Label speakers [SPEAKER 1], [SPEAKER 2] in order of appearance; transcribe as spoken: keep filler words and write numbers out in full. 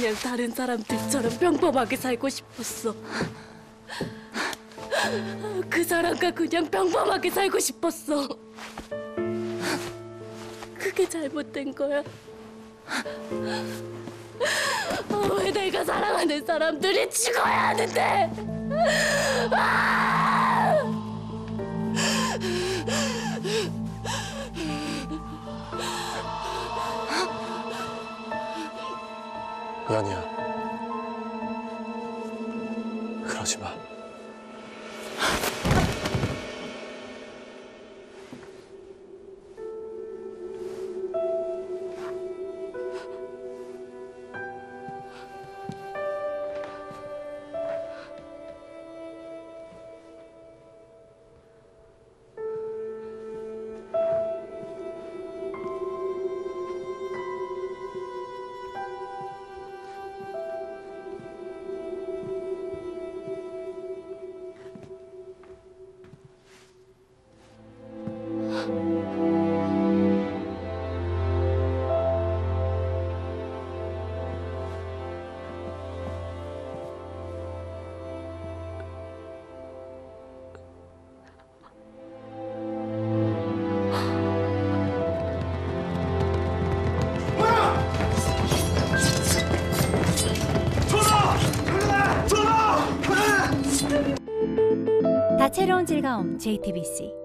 [SPEAKER 1] 그냥 다른 사람들처럼 평범하게 살고 싶었어. 그 사람과 그냥 평범하게 살고 싶었어. 그게 잘못된 거야. 왜 내가 사랑하는 사람들이 죽어야 하는데?
[SPEAKER 2] 연희야, 그러지 마.
[SPEAKER 3] 다채로운 즐거움 제이티비씨